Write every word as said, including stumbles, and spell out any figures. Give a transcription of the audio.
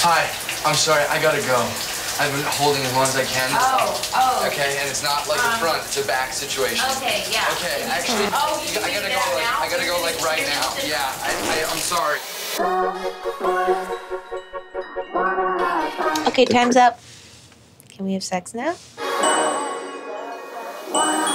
Hi, I'm sorry, I gotta go. I've been holding as long as I can. Oh, oh. Okay, and it's not like um, a front, it's a back situation. Okay, yeah. Okay, actually, oh, you I gotta go that like, now? I gotta go like right now. Yeah, I, I, I'm sorry. Okay, time's up. Can we have sex now?